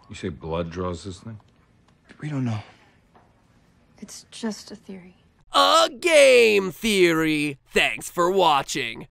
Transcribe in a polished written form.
You say blood draws this thing? We don't know. It's just a theory. A game theory. Thanks for watching.